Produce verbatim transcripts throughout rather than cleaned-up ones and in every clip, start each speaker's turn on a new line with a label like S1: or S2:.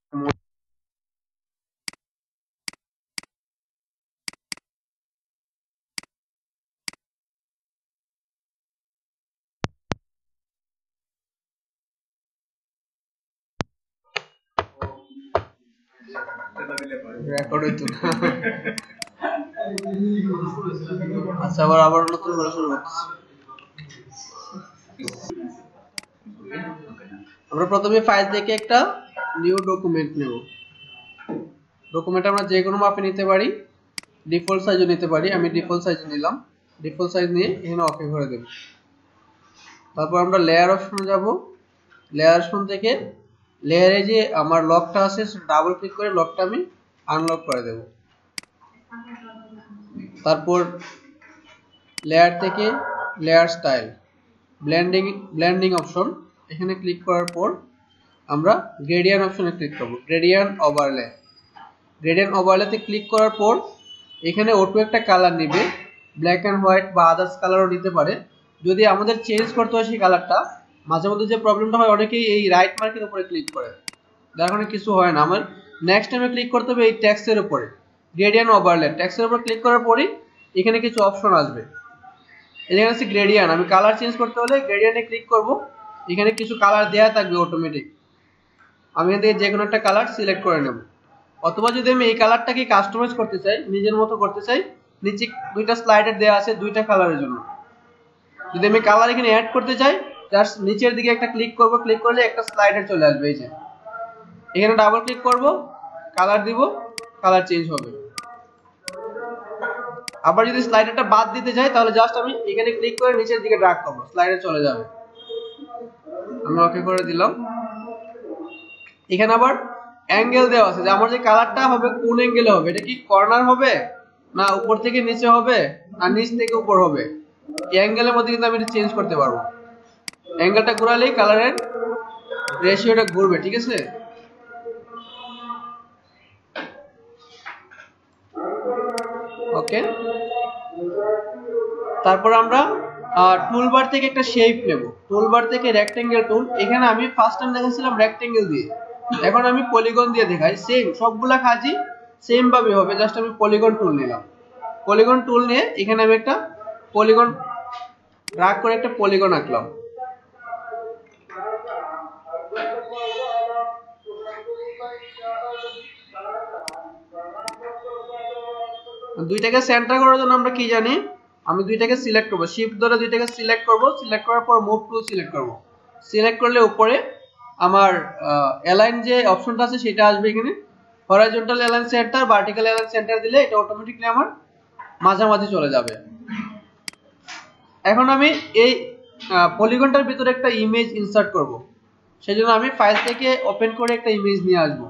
S1: Record হইতো না। আচ্ছা, আবার আবার নতুন করে শুরু করতেছি। আমরা প্রথমে ফাইল থেকে একটা নিউ ডকুমেন্ট নেব। ডকুমেন্ট আমরা যে কোনো মাপে নিতে পারি, ডিফল্ট সাইজও নিতে পারি। আমি ডিফল্ট সাইজ নিলাম। ডিফল্ট সাইজ নিয়ে এখানে ওকে করে দেব। তারপর আমরা লেয়ার অপশনে যাব। লেয়ার অপশন থেকে লেয়ারে যে আমার লকটা আছে ডাবল ক্লিক করে লকটা আমি আনলক করে দেব। তারপর লেয়ার থেকে layer style, blending blending option এখানে ক্লিক করার পর আমরা গ্রেডিয়েন্ট অপশনে ক্লিক করব। গ্রেডিয়েন্ট ওভারলে, গ্রেডিয়েন্ট ওভারলেতে ক্লিক করার পর এখানে অটো একটা কালার নেবে, ব্ল্যাক অ্যান্ড হোয়াইট বা আদার্স কালারও নিতে পারে। যদি আমাদের চেঞ্জ করতে হয় সেই কালারটা, মাঝে মধ্যে যে প্রবলেমটা হয় অনেকেই এই রাইট মার্কের উপরে ক্লিক করে, যার কারণে কিছু হয় না। আমার নেক্সট টাইমে ক্লিক করতে হবে এই টেক্সটের উপরে, গ্রেডিয়েন্ট ওভারলে টেক্সটের উপর ক্লিক করার পরই এখানে কিছু অপশন আসবে। এখানে আছে গ্রেডিয়েন্ট, আমি কালার চেঞ্জ করতে হলে গ্রেডিয়েন্টে ক্লিক করব। এখানে কিছু কালার দেয়া থাকবে অটোমেটিক, আমি এখান থেকে যে কোনো একটা কালার সিলেক্ট করে নেব। অথবা যদি আমি এই কালারটাকে কাস্টমাইজ করতে চাই, নিজের মতো করতে চাই, নিচে দুইটা স্লাইডার দেওয়া আছে দুইটা কালারের জন্য। যদি আমি কালার এখানে অ্যাড করতে চাই, জাস্ট নিচের দিকে একটা ক্লিক করব, ক্লিক করলে একটা স্লাইডার চলে আসবে। এই যে এখানে ডাবল ক্লিক করব, কালার দিব, কালার চেঞ্জ হবে। আবার যদি স্লাইডারটা বাদ দিতে চাই তাহলে জাস্ট আমি এখানে ক্লিক করে নিচের দিকে ড্র্যাগ করব, স্লাইডার চলে যাবে। আমি ওকে করে দিলাম। এখানে আবার অ্যাঙ্গেল দেওয়া আছে যে আমার যে কালারটা হবে কোন অ্যাঙ্গেলে হবে, এটা কি কর্নার হবে না উপর থেকে নিচে হবে না নিচ থেকে উপর হবে, এই অ্যাঙ্গেলের মধ্যে কিন্তু আমি এটা চেঞ্জ করতে পারবো। অ্যাঙ্গেলটা ঘোরালেই কালারের রেশিওটা ঘুরবে, ঠিক আছে। ওকে, তারপর আমরা টুলবার থেকে একটা শেপ নেব। টুলবার থেকে রেক্টেঙ্গেল টুল, এখানে আমি ফার্স্ট টাইম দেখাচ্ছিলাম রেক্টেঙ্গেল দিয়ে, এখন আমি পলিগন দিয়ে দেখাই। সেম সবগুলা কাজই সেম ভাবে হবে, জাস্ট আমি পলিগন টুল নিলাম। পলিগন টুল নিয়ে এখানে আমি একটা পলিগন ড্র্যাগ করে একটা পলিগন আঁকলাম। দুইটাকে সেন্টার করার জন্য আমরা কি জানি, আমি দুইটাকে সিলেক্ট করব, শিফট ধরে দুইটাকে সিলেক্ট করব। সিলেক্ট করার পর মুভ টুল সিলেক্ট করব। সিলেক্ট করলে উপরে আমার অ্যালাইন যে অপশনটা আছে সেটা আসবে। এখানে horizontal align centre, vertical align centre দিলে এটা অটোমেটিক্যালি আমার মাঝামাঝি চলে যাবে। এখন আমি এই পলিগনটার ভিতরে একটা ইমেজ ইনসার্ট করব, সেজন্য আমি ফাইল থেকে ওপেন করে একটা ইমেজ নিয়ে আসব।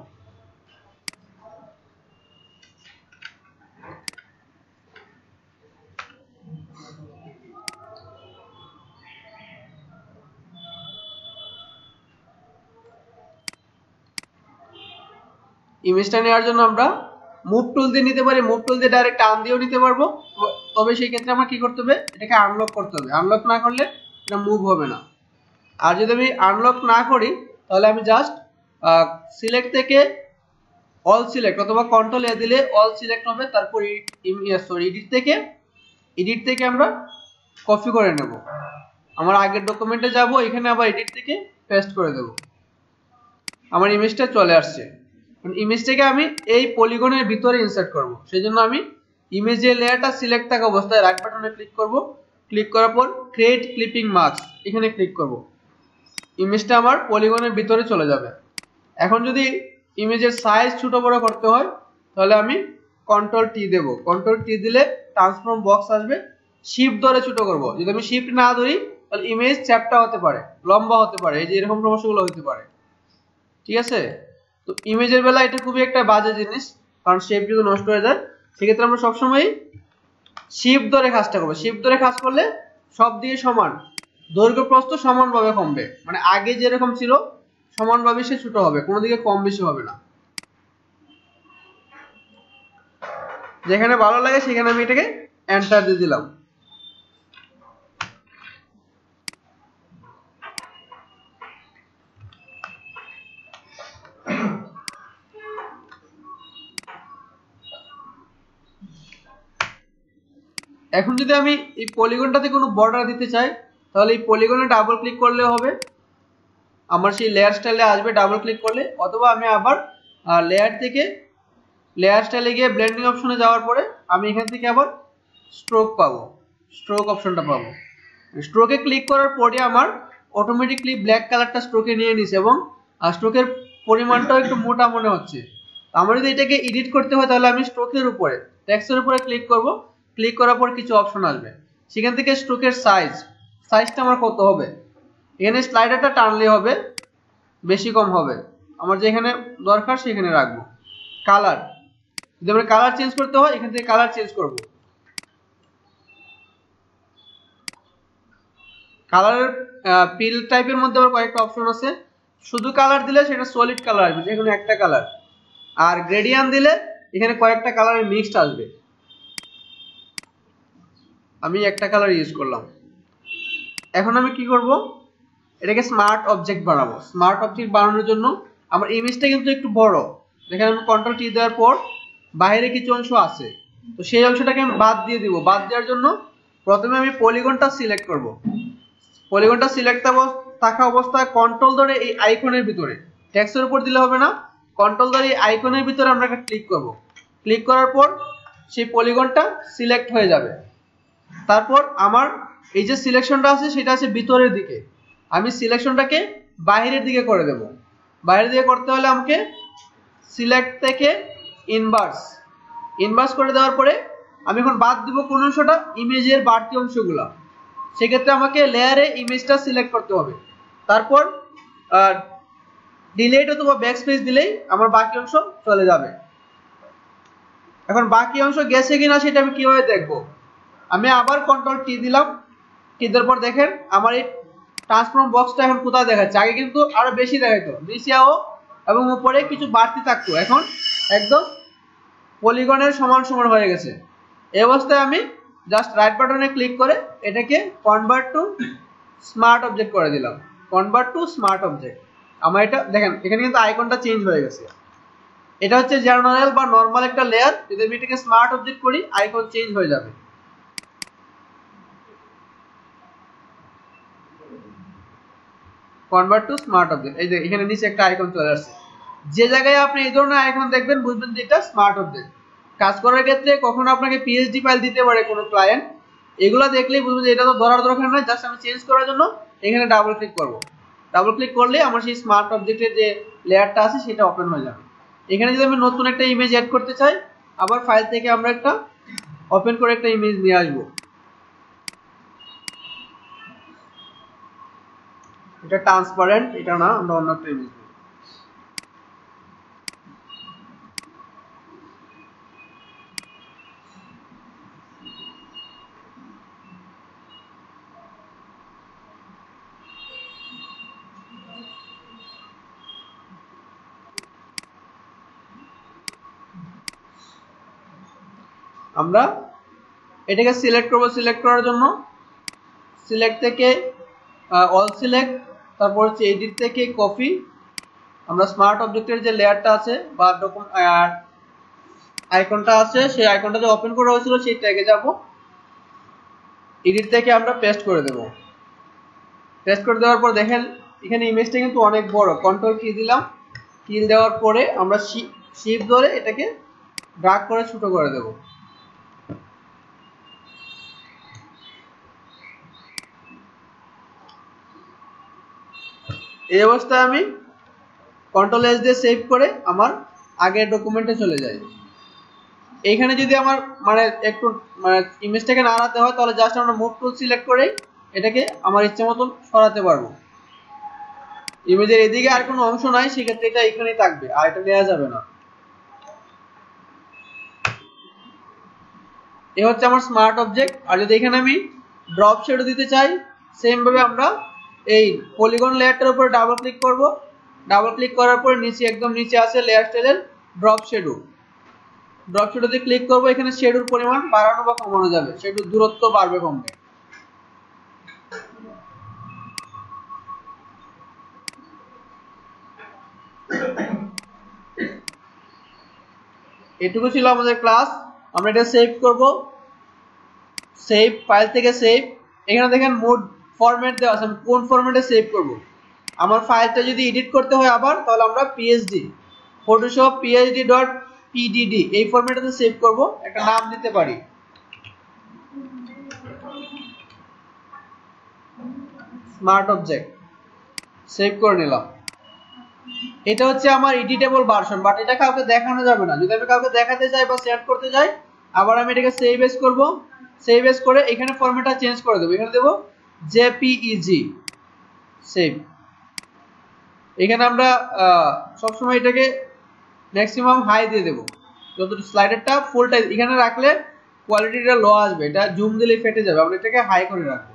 S1: ইমেজটা নেওয়ার জন্য আমরা মুভ টুল দিয়ে নিতে পারি, মুভ টুল দিয়ে ডাইরেক্ট টান দিয়েও নিতে পারবো। তবে সেই ক্ষেত্রে আমার কি করতে হবে, এটাকে আনলক করতে হবে। আনলক না করলে এটা মুভ হবে না। আর যদি আমি আনলক না করি তাহলে আমি জাস্ট সিলেক্ট থেকে অল সিলেক্ট অথবা কন্ট্রোল এ দিলে অল সিলেক্ট হবে। তারপর সরি এডিট থেকে এডিট থেকে আমরা কপি করে নেব। আমার আগের ডকুমেন্টে যাব, এখানে আবার এডিট থেকে পেস্ট করে দেব। আমার ইমেজটা চলে আসছে। ইমেজটাকে আমি এই পলিগনের ভিতরে ইনসার্ট করব, সেজন্য আমি ইমেজের লেয়ারটা সিলেক্ট থাকা অবস্থায় রাইট বাটনে ক্লিক করব। ক্লিক করার পর ক্রিয়েট ক্লিপিং মাস্ক এখানে ক্লিক করব। ইমেজটা আমার পলিগনের ভিতরে চলে যাবে। এখন যদি ইমেজের সাইজ ছোট বড় করতে হয় তাহলে আমি কন্ট্রোল টি দেব। কন্ট্রোল টি দিলে ট্রান্সফর্ম বক্স আসবে, শিফট ধরে ছোট করব। যদি আমি শিফট না ধরি তাহলে ইমেজ চ্যাপ্টা হতে পারে, লম্বা হতে পারে, এই যে এরকম সমস্যাগুলো হতে পারে, ঠিক আছে। তো ইমেজের বেলা এটা খুবই একটা বাজে জিনিস, কারণ শেপ যদি নষ্ট হয়ে যায়। সেক্ষেত্রে আমরা সবসময় শিফট ধরে কাজটা করবো। শিফট ধরে কাজ করলে সব দিকে সমান, দৈর্ঘ্য প্রস্থ সমানভাবে কমবে, মানে আগে যেরকম ছিল সমানভাবে সে ছোট হবে, কোনো দিকে কম বেশি হবে না। যেখানে ভালো লাগে সেখানে আমি এটাকে এন্টার দিয়ে দিলাম। এখন যদি আমি এই পলিগনটাতে কোনো বর্ডার দিতে চাই তাহলে এই পলিগনে ডাবল ক্লিক করলে হবে, আমার সেই লেয়ার স্টাইলে আসবে ডাবল ক্লিক করলে, অথবা আমি আবার লেয়ার থেকে লেয়ার স্টাইলে গিয়ে ব্লেন্ডিং অপশনে যাওয়ার পরে আমি এখান থেকে আবার স্ট্রোক পাবো, স্ট্রোক অপশনটা পাবো। স্ট্রোকে ক্লিক করার পরে আমার অটোমেটিকলি ব্ল্যাক কালারটা স্ট্রোকে নিয়ে নিছে এবং স্ট্রোকের পরিমাণটাও একটু মোটা মনে হচ্ছে। আমার যদি এটাকে এডিট করতে হয় তাহলে আমি স্ট্রোকের উপরে টেক্সটের উপরে ক্লিক করব, ক্লিক করার পর কিছু অপশন আসবে, সেখান থেকে স্ট্রোকের সাইজ সাইজটা আমার কত হবে, এখানে স্লাইডারটা টানলে হবে, বেশি কম হবে, আমার যেখানে দরকার সেখানে রাখবো। কালার, যদি আমরা কালার চেঞ্জ করতে হয় এখান থেকে কালার চেঞ্জ করব। কালারের পিল টাইপের মধ্যে আবার কয়েকটা অপশন আছে, শুধু কালার দিলে সেটা সলিড কালার আসবে, যে কোনো একটা কালার, আর গ্রেডিয়ান দিলে এখানে কয়েকটা কালারের মিক্সড আসবে। আমি একটা কালার ইউজ করলাম। এখন আমি কি করব, এটাকে স্মার্ট অবজেক্ট বানাবো। স্মার্ট অবজেক্ট বানানোর জন্য আমার ইমেজটা কিন্তু একটু বড়, দেখেন আমি কন্ট্রোল টি দেওয়ার পর বাইরে কিছু অংশ আছে, তো সেই অংশটাকে আমি বাদ দিয়ে দিব। বাদ দেওয়ার জন্য প্রথমে আমি পলিগনটা সিলেক্ট করব। পলিগনটা সিলেক্ট থাকা অবস্থায় কন্ট্রোল ধরে এই আইকনের ভিতরে, টেক্সটের উপর দিলে হবে না, কন্ট্রোল ধরে এই আইকনের ভিতরে আমরা একটা ক্লিক করব। ক্লিক করার পর সেই পলিগনটা সিলেক্ট হয়ে যাবে। তারপর আমার এই যে সিলেকশনটা আছে সেটা আছে ভিতরের দিকে, আমি সিলেকশনটাকে বাইরের দিকে করে দেব। বাইরের দিকে করতে হলে আমাকে সিলেক্ট থেকে ইনভার্স ইনভার্স করে দেওয়ার পরে আমি এখন বাদ দিব কোন অংশটা, ইমেজের বাড়তি অংশগুলো। সেক্ষেত্রে আমাকে লেয়ারে ইমেজটা সিলেক্ট করতে হবে, তারপর ডিলিট অথবা ব্যাকস্পেস দিলেই আমার বাকি অংশ চলে যাবে। এখন বাকি অংশ গেছে কিনা সেটা আমি কিভাবে দেখব, আমি আবার কন্ট্রোল টি দিলাম, টি দেওয়ার পর দেখেন আমার এই ট্রান্সফর্ম বক্সটা এখন কোথায় দেখাচ্ছে, আগে কিন্তু আরো বেশি দেখাইতো, নিচেও এবং উপরে কিছু বাড়তি থাকতো, এখন একদম পলিগনের সমান সমান হয়ে গেছে। এই অবস্থায় আমি জাস্ট রাইট বাটনে ক্লিক করে এটাকে কনভার্ট টু স্মার্ট অবজেক্ট করে দিলাম। কনভার্ট টু স্মার্ট অবজেক্ট, আমার এটা দেখেন এখানে কিন্তু আইকনটা চেঞ্জ হয়ে গেছে। এটা হচ্ছে জেনারেল বা নরমাল একটা লেয়ার, যদি আমি এটাকে স্মার্ট অবজেক্ট করি আইকন চেঞ্জ হয়ে যাবে। কনভার্ট টু স্মার্ট অবজেক্ট, এই যে এখানে নিচে একটা আইকন চলে আসছে। যে জায়গায় আপনি এই ধরনের আইকন দেখবেন বুঝবেন যে এটা স্মার্ট অবজেক্ট। কাজ করার ক্ষেত্রে কখনো আপনাকে পিএইচডি ফাইল দিতে পারে কোনো ক্লায়েন্ট, এগুলো দেখলেই বুঝবেন যে এটা তো ধরার দরকার নাই, জাস্ট আমি চেঞ্জ করার জন্য এখানে ডাবল ক্লিক করব। ডাবল ক্লিক করলে আমার সেই স্মার্ট অবজেক্টের যে লেয়ারটা আছে সেটা ওপেন হয়ে যাবে। এখানে যদি আমি নতুন একটা ইমেজ অ্যাড করতে চাই, আবার ফাইল থেকে আমরা একটা ওপেন করে একটা ইমেজ নিয়ে আসবো। এটা ট্রান্সপারেন্ট, এটা না, আমরা অন্য একটা ইমেজ নেব। আমরা এটাকে সিলেক্ট করব, সিলেক্ট করার জন্য সিলেক্ট থেকে অল সিলেক্ট, তারপর হচ্ছে এডিট থেকে কপি, আমরা স্মার্ট অবজেক্টের যে লেয়ারটা আছে বা আইকনটা আছে সেই আইকনটা যে ওপেন করা হয়েছিল সেই ট্যাগে যাব, এডিট থেকে আমরা পেস্ট করে দেব। পেস্ট করে দেওয়ার পর দেখেন এখানে ইমেজটা কিন্তু অনেক বড়, কন্ট্রোল কি দিলাম, কিল দেওয়ার পরে আমরা শিফট ধরে এটাকে ড্র্যাগ করে ছোট করে দেব। এই অবস্থায় আমি কন্ট্রোল এস দিয়ে সেভ করে আমার আগের ডকুমেন্টে চলে যাই। এইখানে যদি আমার মানে একটু মানে ইমেজটাকে নাড়াতে হয় তাহলে জাস্ট আমরা মুভ টুল সিলেক্ট করে এটাকে আমার ইচ্ছে মতন সরাতে পারবো। ইমেজের এদিকে আর কোনো অংশ নাই, সেক্ষেত্রে এটা এখানেই থাকবে, আর এটা নেওয়া যাবে না। এই হচ্ছে আমার স্মার্ট অবজেক্ট। আর যদি এখানে আমি ড্রপ শ্যাডো দিতে চাই, সেম ভাবে আমরা এই পলিগন লেয়ারটার উপরে ডাবল ক্লিক করব। ডাবল ক্লিক করার পর নিচে একদম নিচে আছে লেয়ার স্টাইলের ড্রপ শ্যাডো। ড্রপ শ্যাডোতে ক্লিক করব, এখানে শ্যাডোর পরিমাণ বাড়ানো বা কমানো যাবে, শ্যাডোর দূরত্ব বাড়বে কমবে। এটুকু ছিল আমাদের ক্লাস, আমরা এটা সেভ করব, সেভ, ফাইল থেকে সেভ। এখানে দেখেন মোড ফরম্যাট দেওয়া আছে, আমি কোন ফরম্যাটে সেভ করব। আমার ফাইলটা যদি এডিট করতে হয় আবার, তাহলে আমরা PSD Photoshop PHD dot PDD এই ফরম্যাটে সেভ করব। একটা নাম দিতে পারি, স্মার্ট অবজেক্ট, সেভ করে নিলাম। এটা হচ্ছে আমার এডিটেবল ভার্সন, বাট এটা কাউকে দেখানো যাবে না। যদি আমি কাউকে দেখাতে চাই বা শেয়ার করতে চাই, আবার আমি এটাকে সেভ এস করব। সেভ এস করে এখানে ফরম্যাটটা চেঞ্জ করে দেব। এখানে দেব জেপিইজি, সেভ। এখানে আমরা সবসময় এটাকে ম্যাক্সিমাম হাই দিয়ে দেব, যত স্লাইডারটা ফুলটা এখানে রাখলে কোয়ালিটিটা লো আসবে, এটা জুম দিলে ফেটে যাবে। আমরা এটাকে হাই করে রাখবো।